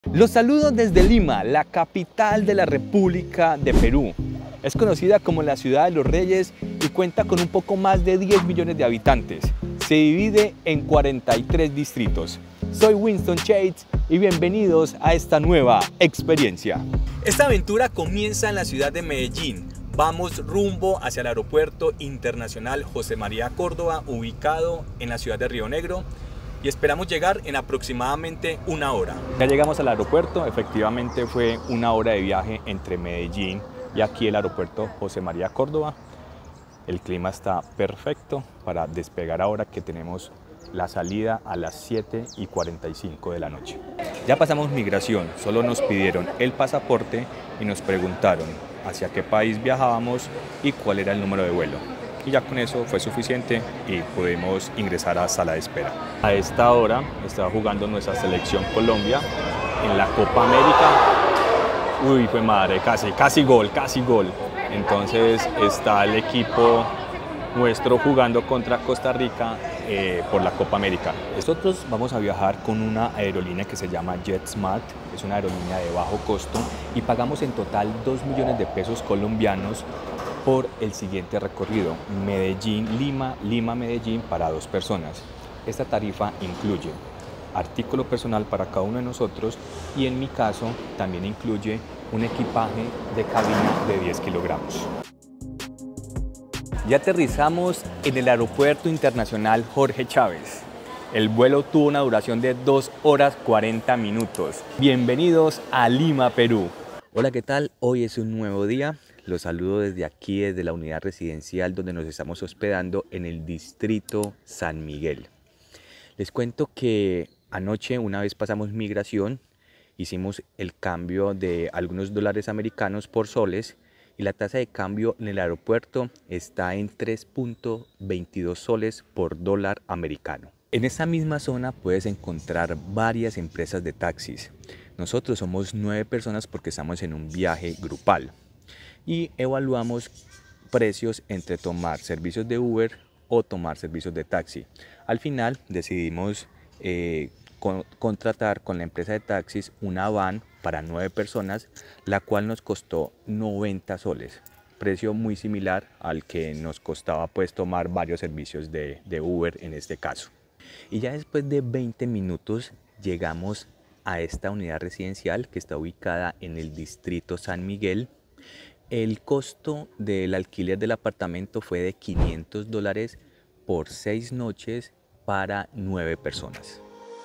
Los saludo desde Lima, la capital de la República de Perú. Es conocida como la ciudad de los reyes y cuenta con un poco más de 10 millones de habitantes. Se divide en 43 distritos. Soy Winston Chase y bienvenidos a esta nueva experiencia. Esta aventura comienza en la ciudad de Medellín. Vamos rumbo hacia el Aeropuerto Internacional José María Córdoba, ubicado en la ciudad de Río Negro, y esperamos llegar en aproximadamente una hora. Ya llegamos al aeropuerto, efectivamente fue una hora de viaje entre Medellín y aquí el Aeropuerto José María Córdoba. El clima está perfecto para despegar ahora que tenemos la salida a las 7:45 de la noche. Ya pasamos migración, solo nos pidieron el pasaporte y nos preguntaron hacia qué país viajábamos y cuál era el número de vuelo. Y ya con eso fue suficiente y pudimos ingresar a sala de espera. A esta hora estaba jugando nuestra selección Colombia en la Copa América. Uy, fue madre, casi gol. Entonces está el equipo nuestro jugando contra Costa Rica por la Copa América. Nosotros vamos a viajar con una aerolínea que se llama JetSmart, es una aerolínea de bajo costo y pagamos en total 2 millones de pesos colombianos por el siguiente recorrido, Medellín-Lima, Lima-Medellín para 2 personas. Esta tarifa incluye artículo personal para cada uno de nosotros y en mi caso también incluye un equipaje de cabina de 10 kilogramos. Ya aterrizamos en el Aeropuerto Internacional Jorge Chávez. El vuelo tuvo una duración de 2 horas 40 minutos. Bienvenidos a Lima, Perú. Hola, ¿qué tal? Hoy es un nuevo día. Los saludo desde aquí, desde la unidad residencial donde nos estamos hospedando en el distrito San Miguel. Les cuento que anoche, una vez pasamos migración, hicimos el cambio de algunos dólares americanos por soles y la tasa de cambio en el aeropuerto está en 3.22 soles por dólar americano. En esta misma zona puedes encontrar varias empresas de taxis. Nosotros somos 9 personas porque estamos en un viaje grupal y evaluamos precios entre tomar servicios de Uber o tomar servicios de taxi. Al final decidimos contratar con la empresa de taxis una van para 9 personas, la cual nos costó 90 soles, precio muy similar al que nos costaba pues tomar varios servicios de Uber en este caso. Y ya después de 20 minutos llegamos a esta unidad residencial que está ubicada en el distrito San Miguel. El costo del alquiler del apartamento fue de $500 por 6 noches para 9 personas.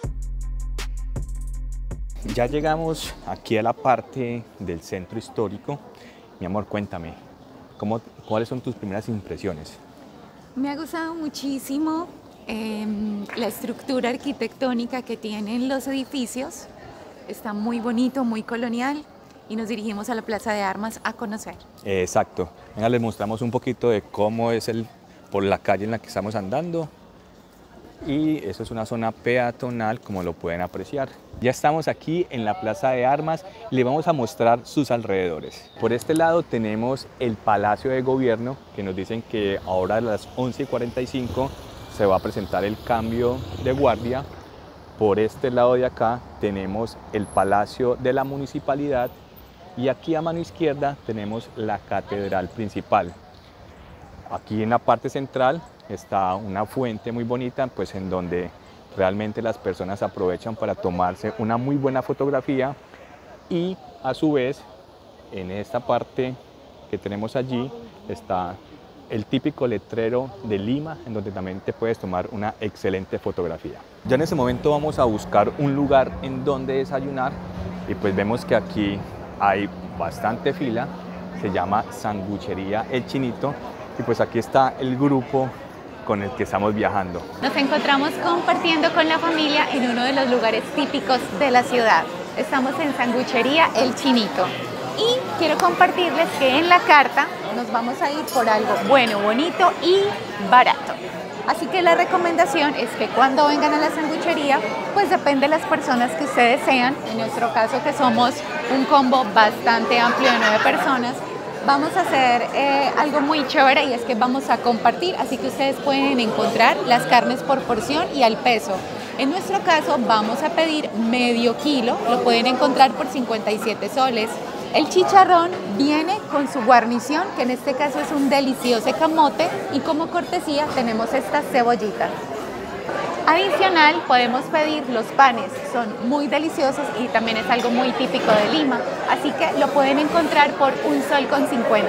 Ya llegamos aquí a la parte del centro histórico. Mi amor, cuéntame, ¿cuáles son tus primeras impresiones? Me ha gustado muchísimo la estructura arquitectónica que tienen los edificios. Está muy bonito, muy colonial. Y nos dirigimos a la Plaza de Armas a conocer. Exacto. Venga, les mostramos un poquito de cómo es por la calle en la que estamos andando. Y eso es una zona peatonal, como lo pueden apreciar. Ya estamos aquí en la Plaza de Armas y les vamos a mostrar sus alrededores. Por este lado tenemos el Palacio de Gobierno, que nos dicen que ahora a las 11:45 se va a presentar el cambio de guardia. Por este lado de acá tenemos el Palacio de la Municipalidad. Y aquí a mano izquierda tenemos la catedral principal. Aquí en la parte central está una fuente muy bonita, pues en donde realmente las personas aprovechan para tomarse una muy buena fotografía. Y a su vez, en esta parte que tenemos allí, está el típico letrero de Lima, en donde también te puedes tomar una excelente fotografía. Ya en este momento vamos a buscar un lugar en donde desayunar y pues vemos que aquí hay bastante fila, se llama Sanguchería El Chinito y pues aquí está el grupo con el que estamos viajando. Nos encontramos compartiendo con la familia en uno de los lugares típicos de la ciudad. Estamos en Sanguchería El Chinito y quiero compartirles que en la carta nos vamos a ir por algo bueno, bonito y barato. Así que la recomendación es que cuando vengan a la sanguchería, pues depende de las personas que ustedes sean. En nuestro caso, que somos un combo bastante amplio de 9 personas, vamos a hacer algo muy chévere y es que vamos a compartir. Así que ustedes pueden encontrar las carnes por porción y al peso. En nuestro caso vamos a pedir medio kilo, lo pueden encontrar por 57 soles. El chicharrón viene con su guarnición, que en este caso es un delicioso camote, y como cortesía tenemos estas cebollitas. Adicional, podemos pedir los panes, son muy deliciosos y también es algo muy típico de Lima, así que lo pueden encontrar por 1,50 soles.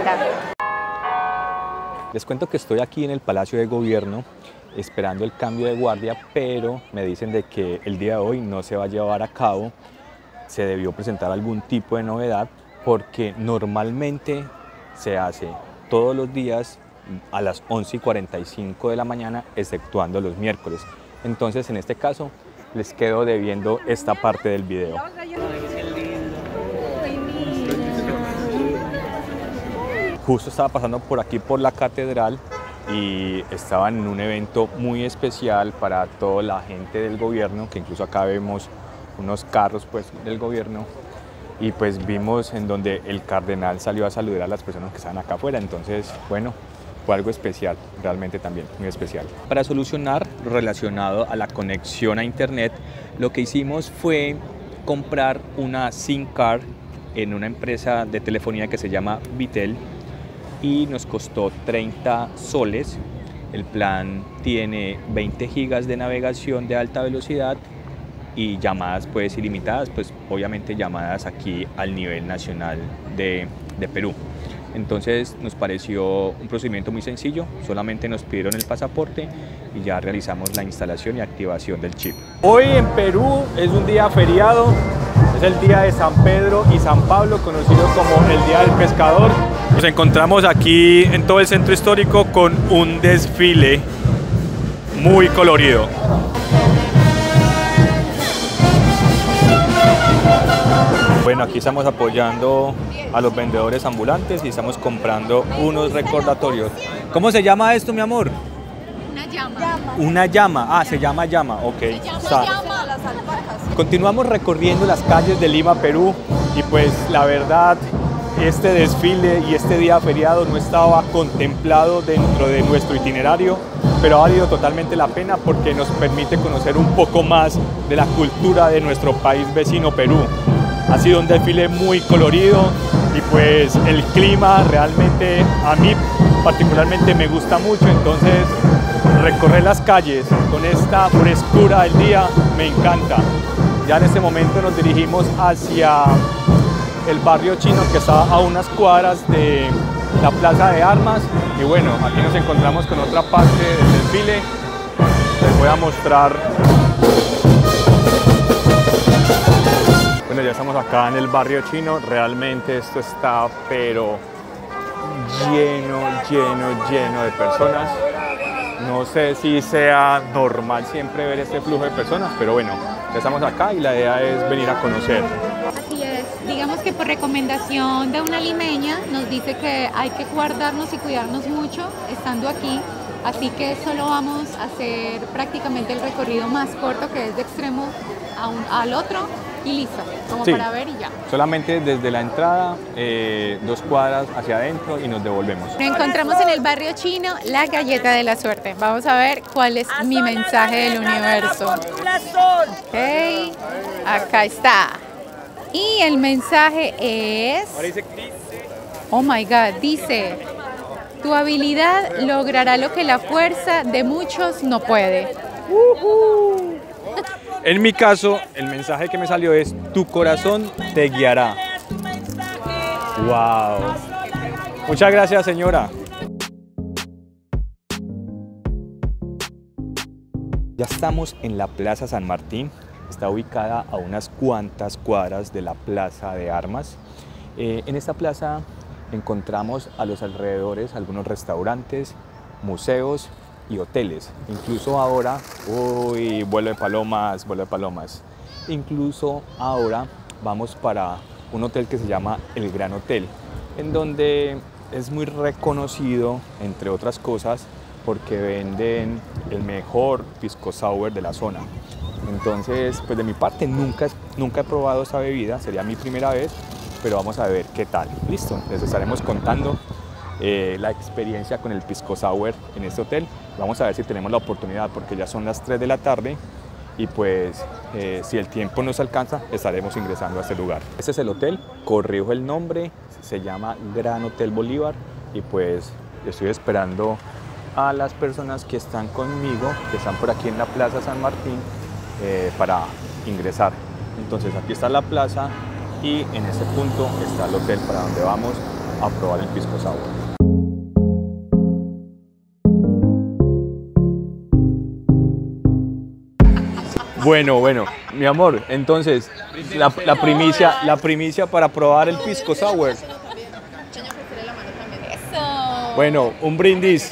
Les cuento que estoy aquí en el Palacio de Gobierno esperando el cambio de guardia, pero me dicen de que el día de hoy no se va a llevar a cabo, se debió presentar algún tipo de novedad, porque normalmente se hace todos los días a las 11:45 de la mañana, exceptuando los miércoles. Entonces, en este caso, les quedo debiendo esta parte del video. Justo estaba pasando por aquí por la catedral y estaban en un evento muy especial para toda la gente del gobierno, que incluso acá vemos unos carros pues, del gobierno, y pues vimos en donde el cardenal salió a saludar a las personas que estaban acá afuera. Entonces, bueno, fue algo especial, realmente también muy especial. Para solucionar lo relacionado a la conexión a internet, lo que hicimos fue comprar una SIM card en una empresa de telefonía que se llama Vitel y nos costó 30 soles. El plan tiene 20 gigas de navegación de alta velocidad y llamadas pues ilimitadas, pues obviamente llamadas aquí al nivel nacional de Perú. Entonces nos pareció un procedimiento muy sencillo, solamente nos pidieron el pasaporte y ya realizamos la instalación y activación del chip. Hoy en Perú es un día feriado, es el día de San Pedro y San Pablo, conocido como el Día del Pescador. Nos encontramos aquí en todo el centro histórico con un desfile muy colorido. Bueno, aquí estamos apoyando a los vendedores ambulantes y estamos comprando unos recordatorios. ¿Cómo se llama esto, mi amor? Una llama. Una llama. Ah, se llama llama, ok. llama las alpacas. Continuamos recorriendo las calles de Lima, Perú, y pues la verdad, este desfile y este día feriado no estaba contemplado dentro de nuestro itinerario, pero ha valido totalmente la pena porque nos permite conocer un poco más de la cultura de nuestro país vecino, Perú. Ha sido un desfile muy colorido y pues el clima realmente a mí particularmente me gusta mucho, entonces recorrer las calles con esta frescura del día me encanta. Ya en este momento nos dirigimos hacia el barrio chino que está a unas cuadras de la Plaza de Armas y bueno, aquí nos encontramos con otra parte del desfile. Les voy a mostrar. Bueno, ya estamos acá en el barrio chino, realmente esto está pero lleno de personas. No sé si sea normal siempre ver este flujo de personas, pero bueno, ya estamos acá y la idea es venir a conocer. Así es, digamos que por recomendación de una limeña nos dice que hay que guardarnos y cuidarnos mucho estando aquí, así que solo vamos a hacer prácticamente el recorrido más corto, que es de extremo al otro y listo, como Sí, para ver y ya. solamente desde la entrada, 2 cuadras hacia adentro y nos devolvemos. Nos encontramos en el barrio chino, la galleta de la suerte. Vamos a ver cuál es mi mensaje del universo. Ok, acá está. Y el mensaje es... Oh my God, dice: tu habilidad logrará lo que la fuerza de muchos no puede. En mi caso, el mensaje que me salió es: tu corazón te guiará. ¡Wow! Muchas gracias, señora. Ya estamos en la Plaza San Martín. Está ubicada a unas cuantas cuadras de la Plaza de Armas. En esta plaza encontramos a los alrededores algunos restaurantes, museos y hoteles. Incluso ahora, uy, vuelo de palomas. Incluso ahora vamos para un hotel que se llama El Gran Hotel, en donde es muy reconocido, entre otras cosas, porque venden el mejor pisco sour de la zona. Entonces, pues de mi parte nunca he probado esta bebida, sería mi primera vez, pero vamos a ver qué tal. Listo, les estaremos contando la experiencia con el pisco sour en este hotel. Vamos a ver si tenemos la oportunidad, porque ya son las 3 de la tarde y pues si el tiempo nos alcanza estaremos ingresando a este lugar. Este es el hotel, corrijo el nombre, se llama Gran Hotel Bolívar y pues estoy esperando a las personas que están conmigo, que están por aquí en la Plaza San Martín para ingresar. Entonces aquí está la plaza y en este punto está el hotel para donde vamos a probar el pisco sour. Bueno, mi amor, entonces la primicia para probar el pisco sour. Eso. Bueno, un brindis.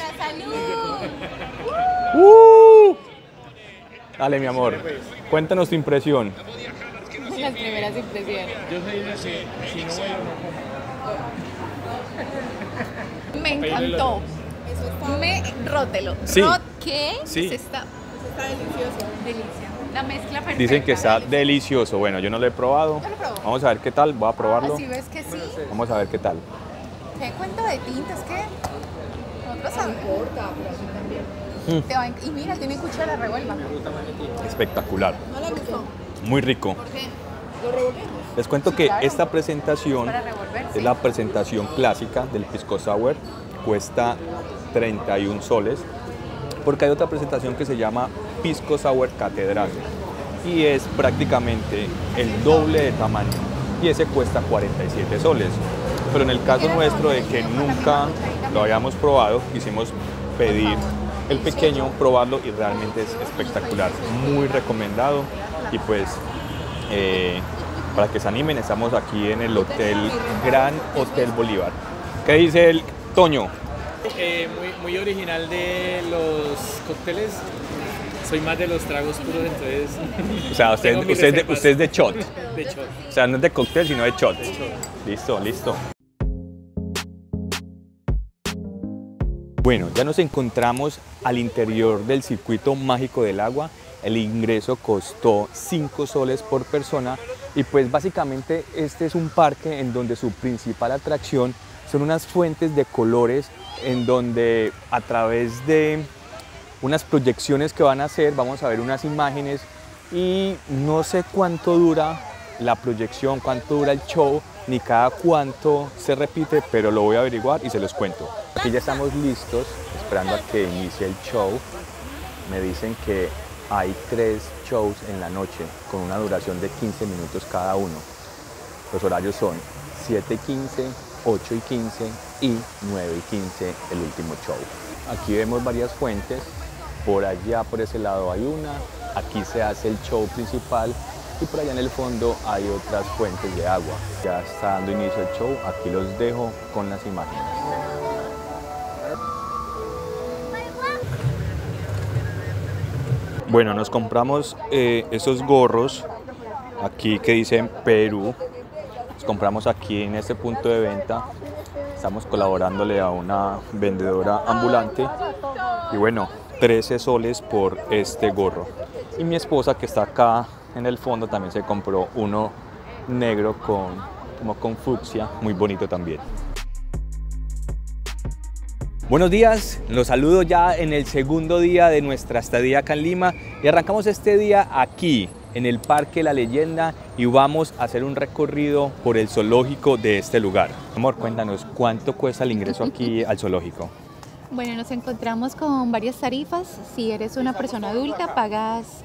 Dale, mi amor, cuéntanos tu impresión. Las primeras impresiones. Yo soy de que si no voy a Me encantó. Rótelo. Sí. ¿Qué? Sí. Está delicioso. Delicia. La mezcla perfecta. Dicen que está delicioso. delicioso. Bueno, yo no lo he probado. Yo lo probé. Vamos a ver qué tal, voy a probarlo. Así ves que sí. Vamos a ver qué tal. ¿Qué cuento de tintas? ¿Qué? Nosotros sabemos. Y mira, tiene cuchara, revuelva. Espectacular. ¿No le gustó? Muy rico. ¿Por qué? ¿Lo revolvemos? Les cuento que Claro. esta presentación Para revolverse. es la presentación clásica del pisco sour. Cuesta 31 soles. Porque hay otra presentación que se llama Pisco Sour Catedral. Y es prácticamente el doble de tamaño. Y ese cuesta 47 soles. Pero en el caso nuestro de que nunca lo habíamos probado, quisimos pedir el pequeño, probarlo y realmente es espectacular. Muy recomendado. Y pues para que se animen, estamos aquí en el hotel Gran Hotel Bolívar. ¿Qué dice el Toño? muy original de los cócteles. Soy más de los tragos puros, entonces. O sea, tengo mis usted reservas es de shot. de shot. O sea, no es de cóctel, sino de shot. Listo, listo. Bueno, ya nos encontramos al interior del circuito mágico del agua. El ingreso costó 5 soles por persona y pues básicamente este es un parque en donde su principal atracción son unas fuentes de colores en donde a través de unas proyecciones que van a hacer vamos a ver unas imágenes y no sé cuánto dura la proyección, cuánto dura el show, ni cada cuánto se repite, pero lo voy a averiguar y se los cuento. Aquí ya estamos listos, esperando a que inicie el show. Me dicen que hay 3 shows en la noche con una duración de 15 minutos cada uno. Los horarios son 7:15, 8:15 y 9:15 el último show. Aquí vemos varias fuentes, por allá por ese lado hay una, aquí se hace el show principal y por allá en el fondo hay otras fuentes de agua. Ya está dando inicio el show, aquí los dejo con las imágenes. Bueno, nos compramos esos gorros aquí que dicen Perú. Los compramos aquí en este punto de venta. Estamos colaborándole a una vendedora ambulante. Y bueno, 13 soles por este gorro. Y mi esposa que está acá en el fondo también se compró uno negro como con fucsia, muy bonito también. Buenos días, los saludo ya en el segundo día de nuestra estadía acá en Lima y arrancamos este día aquí en el Parque La Leyenda y vamos a hacer un recorrido por el zoológico de este lugar. Amor, cuéntanos, ¿cuánto cuesta el ingreso aquí al zoológico? Bueno, nos encontramos con varias tarifas. Si eres una persona adulta, pagas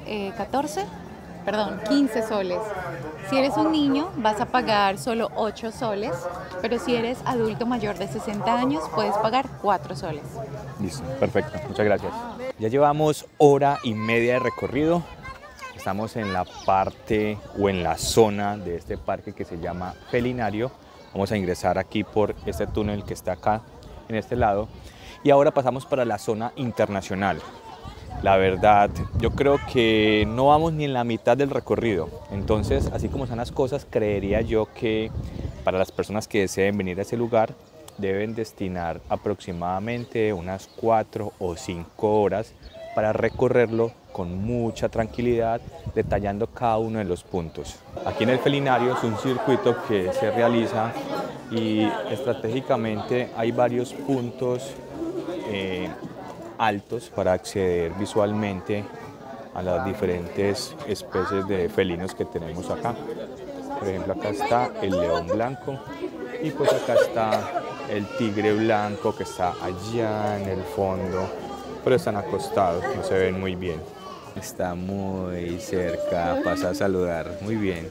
15 soles. Si eres un niño, vas a pagar solo 8 soles, pero si eres adulto mayor de 60 años, puedes pagar 4 soles. Listo, perfecto, muchas gracias. Ya llevamos hora y media de recorrido. Estamos en la parte o en la zona de este parque que se llama Felinario. Vamos a ingresar aquí por este túnel que está acá, en este lado. Y ahora pasamos para la zona internacional. La verdad, yo creo que no vamos ni en la mitad del recorrido. Entonces, así como están las cosas, creería yo que para las personas que deseen venir a ese lugar, deben destinar aproximadamente unas 4 o 5 horas para recorrerlo con mucha tranquilidad, detallando cada uno de los puntos. Aquí en el Felinario es un circuito que se realiza y estratégicamente hay varios puntos altos para acceder visualmente a las diferentes especies de felinos que tenemos acá. Por ejemplo, acá está el león blanco y pues acá está el tigre blanco que está allá en el fondo, pero están acostados, no se ven muy bien. Está muy cerca, pasa a saludar, muy bien.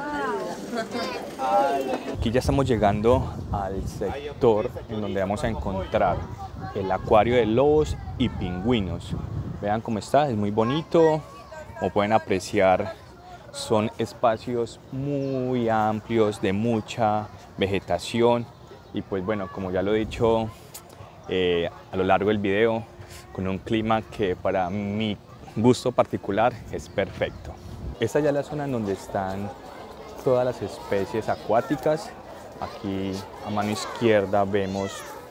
Aquí ya estamos llegando al sector en donde vamos a encontrar el acuario de lobos y pingüinos. Vean cómo está, es muy bonito, como pueden apreciar son espacios muy amplios de mucha vegetación y pues bueno, como ya lo he dicho a lo largo del video, con un clima que para mi gusto particular es perfecto. Esta ya es la zona en donde están todas las especies acuáticas. Aquí a mano izquierda vemos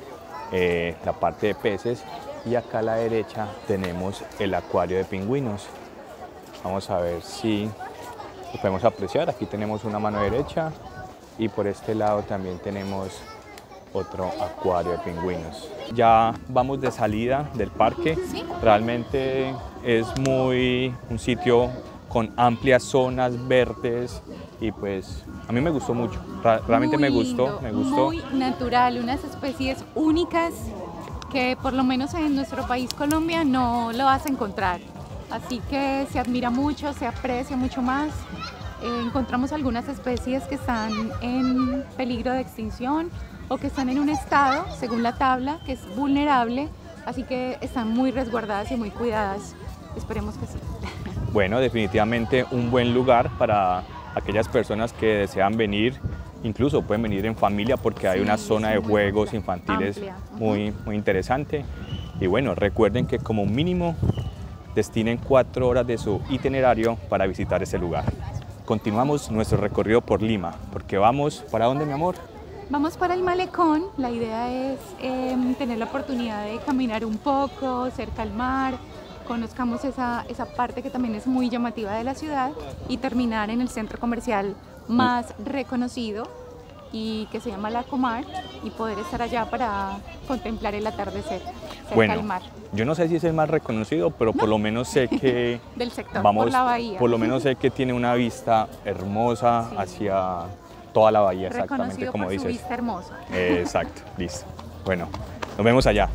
la parte de peces y acá a la derecha tenemos el acuario de pingüinos. Vamos a ver si lo podemos apreciar. Aquí tenemos una mano derecha y por este lado también tenemos otro acuario de pingüinos. Ya vamos de salida del parque. ¿Sí? Realmente es un sitio con amplias zonas verdes y pues a mí me gustó mucho. Realmente Muy me gustó, lindo, muy natural, unas especies únicas que por lo menos en nuestro país Colombia no lo vas a encontrar. Así que se admira mucho, se aprecia mucho más. Encontramos algunas especies que están en peligro de extinción o que están en un estado, según la tabla, que es vulnerable. Así que están muy resguardadas y muy cuidadas. Esperemos que sí. Bueno, definitivamente un buen lugar para aquellas personas que desean venir. Incluso pueden venir en familia porque hay una zona de juegos infantiles muy interesante. Y bueno, recuerden que como mínimo destinen 4 horas de su itinerario para visitar ese lugar. Continuamos nuestro recorrido por Lima, porque vamos, ¿para dónde, mi amor? Vamos para el malecón. La idea es tener la oportunidad de caminar un poco cerca al mar, conozcamos esa parte que también es muy llamativa de la ciudad y terminar en el centro comercial más reconocido y que se llama La Comar y poder estar allá para contemplar el atardecer cerca al mar. Yo no sé si es el más reconocido, pero ¿no? Por lo menos sé que del sector, vamos, por la bahía. Por lo menos sé que tiene una vista hermosa hacia toda la bahía, exactamente como dices. Su vista hermosa. Exacto, listo. Bueno, nos vemos allá.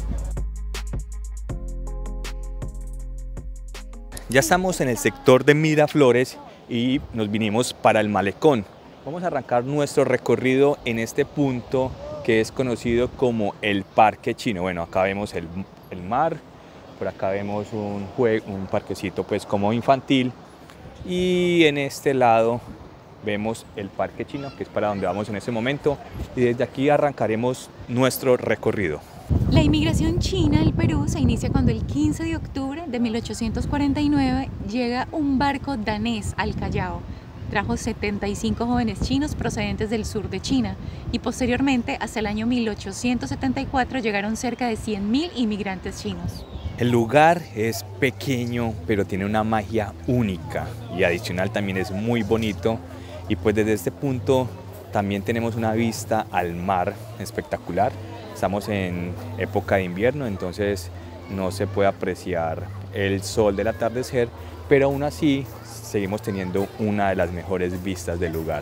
Ya estamos en el sector de Miraflores y nos vinimos para el malecón. Vamos a arrancar nuestro recorrido en este punto que es conocido como el Parque Chino. Bueno, acá vemos el mar, por acá vemos un parquecito pues como infantil y en este lado vemos el Parque Chino, que es para donde vamos en este momento, y desde aquí arrancaremos nuestro recorrido. La inmigración china al Perú se inicia cuando el 15 de octubre de 1849 llega un barco danés al Callao. Trajo 75 jóvenes chinos procedentes del sur de China y posteriormente, hasta el año 1874, llegaron cerca de 100.000 inmigrantes chinos. El lugar es pequeño, pero tiene una magia única y adicional también es muy bonito. Y pues desde este punto también tenemos una vista al mar espectacular. Estamos en época de invierno, entonces no se puede apreciar el sol del atardecer, pero aún así seguimos teniendo una de las mejores vistas del lugar.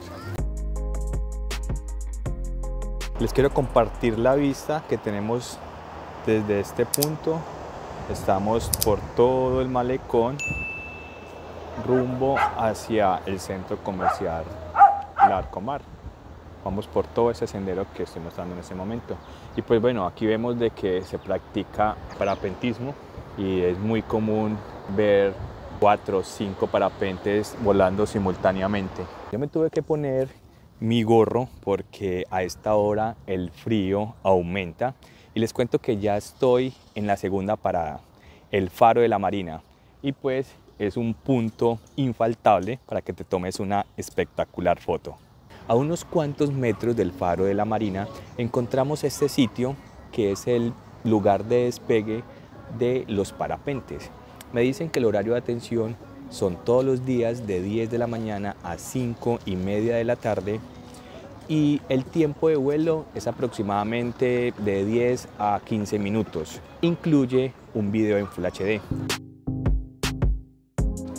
Les quiero compartir la vista que tenemos desde este punto. Estamos por todo el malecón rumbo hacia el centro comercial Larcomar. Vamos por todo ese sendero que estoy mostrando en este momento. Y pues bueno, aquí vemos de que se practica parapentismo y es muy común ver 4 o 5 parapentes volando simultáneamente. Yo me tuve que poner mi gorro porque a esta hora el frío aumenta y les cuento que ya estoy en la segunda parada, el Faro de la Marina, y pues es un punto infaltable para que te tomes una espectacular foto. A unos cuantos metros del Faro de la Marina encontramos este sitio que es el lugar de despegue de los parapentes. Me dicen que el horario de atención son todos los días de 10 de la mañana a 5:30 de la tarde y el tiempo de vuelo es aproximadamente de 10 a 15 minutos. Incluye un video en Full HD.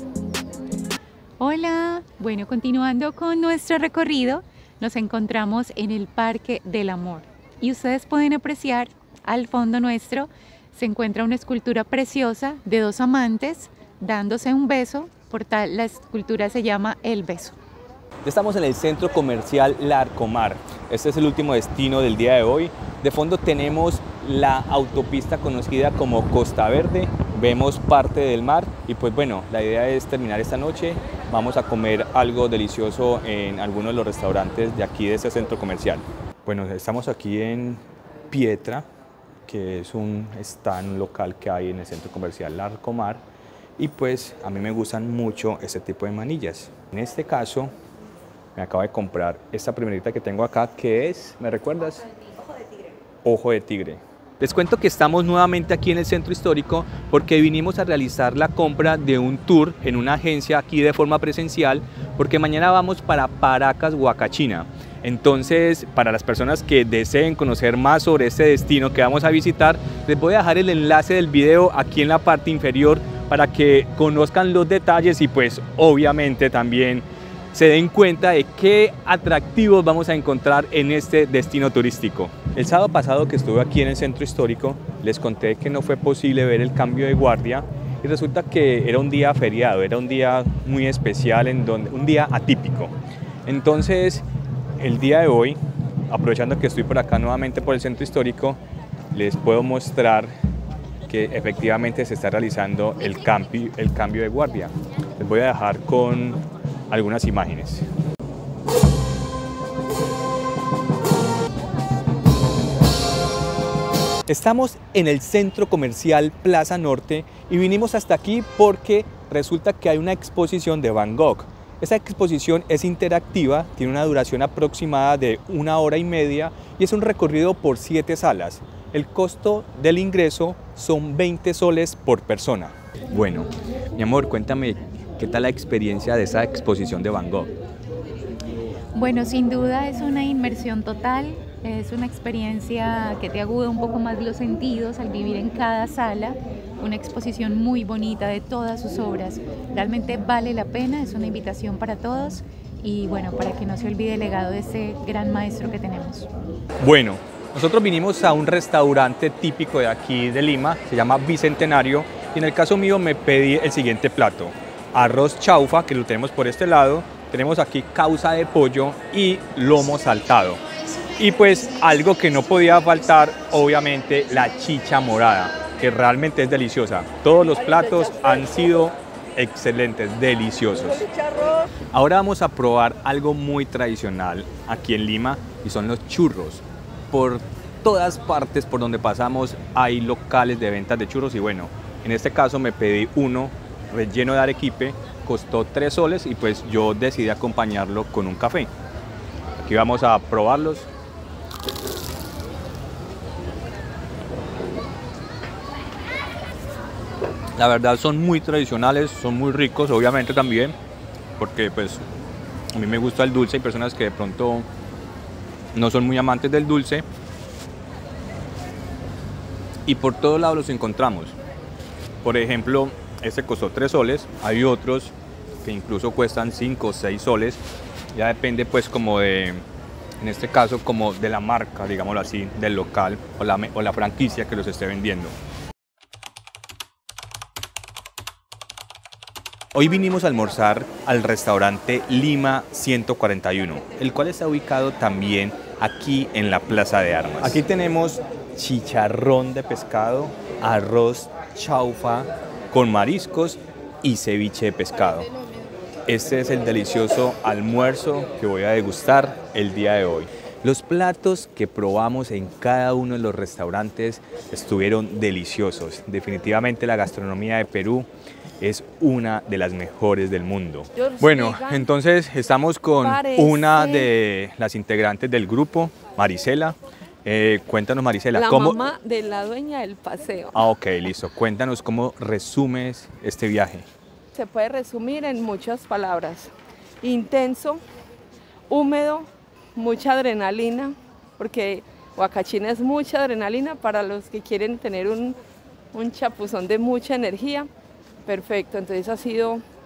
Bueno, continuando con nuestro recorrido, nos encontramos en el Parque del Amor y ustedes pueden apreciar al fondo nuestro se encuentra una escultura preciosa de dos amantes dándose un beso, por tal la escultura se llama El Beso. Estamos en el centro comercial Larcomar. Este es el último destino del día de hoy. De fondo tenemos la autopista conocida como Costa Verde. Vemos parte del mar y pues bueno, la idea es terminar esta noche. Vamos a comer algo delicioso en algunos de los restaurantes de aquí de este centro comercial. Bueno, estamos aquí en Pietra, que es un stand local que hay en el centro comercial Larcomar. Y pues a mí me gustan mucho este tipo de manillas. En este caso me acabo de comprar esta primerita que tengo acá, que es, ¿me recuerdas? Ojo de tigre. Ojo de tigre. Les cuento que estamos nuevamente aquí en el centro histórico porque vinimos a realizar la compra de un tour en una agencia aquí de forma presencial, porque mañana vamos para Paracas, Huacachina. Entonces, para las personas que deseen conocer más sobre este destino que vamos a visitar, les voy a dejar el enlace del video aquí en la parte inferior para que conozcan los detalles y pues obviamente también se den cuenta de qué atractivos vamos a encontrar en este destino turístico. El sábado pasado que estuve aquí en el centro histórico les conté que no fue posible ver el cambio de guardia y resulta que era un día feriado, era un día muy especial, un día atípico. Entonces el día de hoy, aprovechando que estoy por acá nuevamente por el centro histórico, les puedo mostrar que efectivamente se está realizando el cambio de guardia. Les voy a dejar con algunas imágenes. Estamos en el centro comercial Plaza Norte y vinimos hasta aquí porque resulta que hay una exposición de Van Gogh. Esta exposición es interactiva, tiene una duración aproximada de 1 hora y media y es un recorrido por 7 salas. El costo del ingreso son 20 soles por persona. Bueno, mi amor, cuéntame, ¿qué tal la experiencia de esa exposición de Van Gogh? Bueno, sin duda es una inmersión total, es una experiencia que te aguda un poco más los sentidos al vivir en cada sala, una exposición muy bonita de todas sus obras. Realmente vale la pena, es una invitación para todos y bueno, para que no se olvide el legado de este gran maestro que tenemos. Bueno, nosotros vinimos a un restaurante típico de aquí de Lima, se llama Bicentenario, y en el caso mío me pedí el siguiente plato: arroz chaufa, que lo tenemos por este lado, tenemos aquí causa de pollo y lomo saltado. Y pues algo que no podía faltar, obviamente, la chicha morada, que realmente es deliciosa. Todos los platos han sido excelentes, deliciosos. Ahora vamos a probar algo muy tradicional aquí en Lima y son los churros. Por todas partes por donde pasamos hay locales de ventas de churros y bueno, en este caso me pedí uno relleno de arequipe, costó 3 soles y pues yo decidí acompañarlo con un café. Aquí vamos a probarlos. La verdad son muy tradicionales, son muy ricos, obviamente también, porque pues a mí me gusta el dulce, hay personas que de pronto no son muy amantes del dulce y por todos lados los encontramos. Por ejemplo, este costó 3 soles, hay otros que incluso cuestan 5 o 6 soles, ya depende pues como de, en este caso como de la marca, digámoslo así, del local o la franquicia que los esté vendiendo. Hoy vinimos a almorzar al restaurante Lima 141, el cual está ubicado también aquí en la Plaza de Armas. Aquí tenemos chicharrón de pescado, arroz chaufa con mariscos y ceviche de pescado. Este es el delicioso almuerzo que voy a degustar el día de hoy. Los platos que probamos en cada uno de los restaurantes estuvieron deliciosos. Definitivamente la gastronomía de Perú es una de las mejores del mundo. Bueno, entonces estamos con una de las integrantes del grupo, Marisela. Cuéntanos, Marisela. La ¿cómo... mamá de la dueña del paseo. Ah, ok, listo. Cuéntanos cómo resumes este viaje. Se puede resumir en muchas palabras. Intenso, húmedo, mucha adrenalina, porque Huacachina es mucha adrenalina para los que quieren tener un chapuzón de mucha energía. Perfecto, entonces ha sido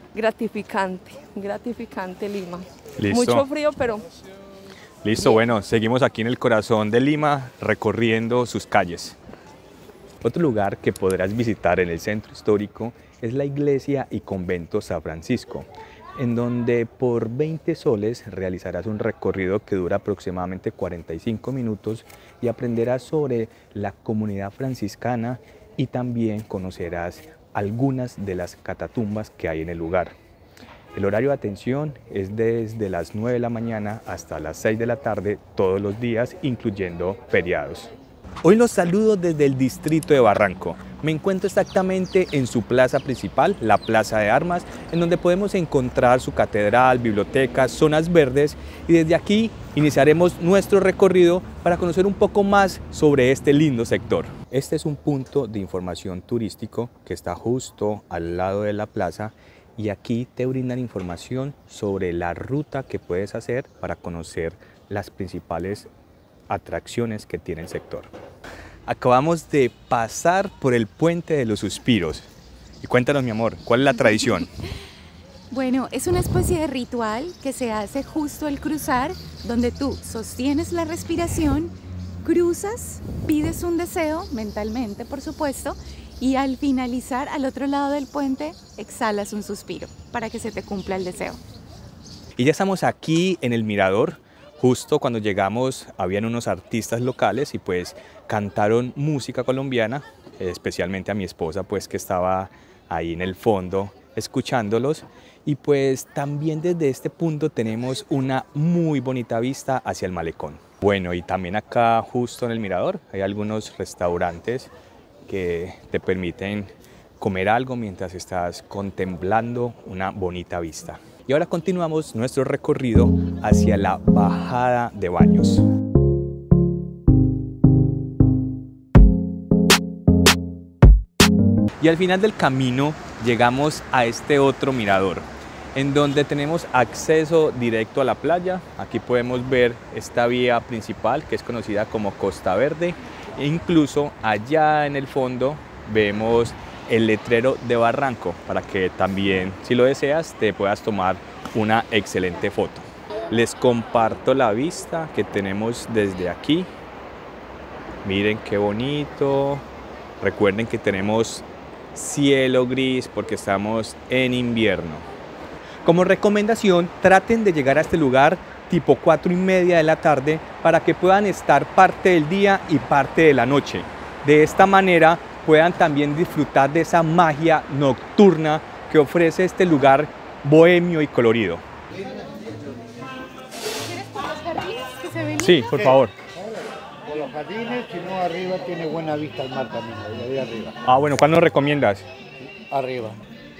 gratificante, gratificante Lima. Listo. Mucho frío, pero Listo, bueno, seguimos aquí en el corazón de Lima recorriendo sus calles. Otro lugar que podrás visitar en el centro histórico es la iglesia y convento San Francisco, en donde por 20 soles realizarás un recorrido que dura aproximadamente 45 minutos y aprenderás sobre la comunidad franciscana y también conocerás algunas de las catatumbas que hay en el lugar. El horario de atención es desde las 9 de la mañana hasta las 6 de la tarde todos los días, incluyendo feriados. Hoy los saludo desde el distrito de Barranco. Me encuentro exactamente en su plaza principal, la Plaza de Armas, en donde podemos encontrar su catedral, bibliotecas, zonas verdes, y desde aquí iniciaremos nuestro recorrido para conocer un poco más sobre este lindo sector. Este es un punto de información turístico que está justo al lado de la plaza, y aquí te brindan información sobre la ruta que puedes hacer para conocer las principales atracciones que tiene el sector. Acabamos de pasar por el Puente de los Suspiros. Y cuéntanos, mi amor, ¿cuál es la tradición? Bueno, es una especie de ritual que se hace justo al cruzar, donde tú sostienes la respiración, cruzas, pides un deseo, mentalmente por supuesto, y al finalizar al otro lado del puente exhalas un suspiro para que se te cumpla el deseo. Y ya estamos aquí en el mirador. Justo cuando llegamos habían unos artistas locales y pues cantaron música colombiana, especialmente a mi esposa pues que estaba ahí en el fondo escuchándolos, y pues también desde este punto tenemos una muy bonita vista hacia el malecón. Bueno, y también acá justo en el mirador hay algunos restaurantes que te permiten comer algo mientras estás contemplando una bonita vista. Y ahora continuamos nuestro recorrido hacia la Bajada de Baños. Y al final del camino llegamos a este otro mirador, en donde tenemos acceso directo a la playa. Aquí podemos ver esta vía principal que es conocida como Costa Verde. E incluso allá en el fondo vemos el letrero de Barranco para que también, si lo deseas, te puedas tomar una excelente foto. Les comparto la vista que tenemos desde aquí. Miren qué bonito. Recuerden que tenemos cielo gris porque estamos en invierno. Como recomendación, traten de llegar a este lugar tipo 4:30 de la tarde para que puedan estar parte del día y parte de la noche. De esta manera puedan también disfrutar de esa magia nocturna que ofrece este lugar bohemio y colorido. ¿Quieres por los jardines que se ven? Sí, por favor. Por los jardines, si no arriba tiene buena vista al mar también, de ahí arriba. Ah, bueno, ¿cuál nos recomiendas? Arriba.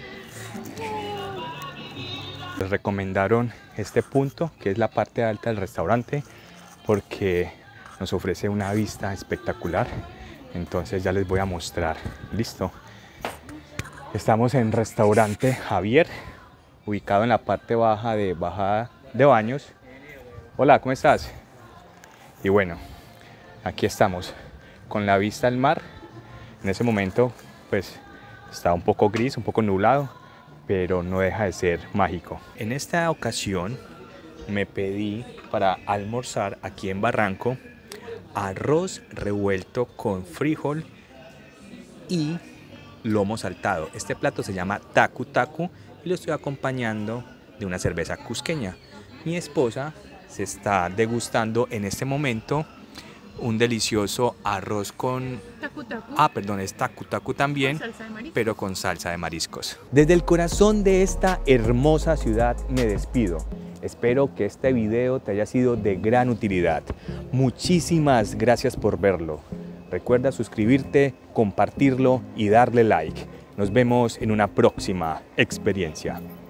Les recomendaron este punto, que es la parte alta del restaurante, porque nos ofrece una vista espectacular. Entonces ya les voy a mostrar. Listo. Estamos en Restaurante Javier, ubicado en la parte baja de Bajada de Baños. Hola, ¿cómo estás? Y bueno, aquí estamos con la vista al mar. En ese momento pues está un poco gris, un poco nublado, pero no deja de ser mágico. En esta ocasión me pedí para almorzar aquí en Barranco arroz revuelto con frijol y lomo saltado. Este plato se llama tacu tacu y lo estoy acompañando de una cerveza cusqueña. Mi esposa se está degustando en este momento un delicioso arroz con... es tacu tacu también, pero con salsa de mariscos. Desde el corazón de esta hermosa ciudad me despido. Espero que este video te haya sido de gran utilidad. Muchísimas gracias por verlo. Recuerda suscribirte, compartirlo y darle like. Nos vemos en una próxima experiencia.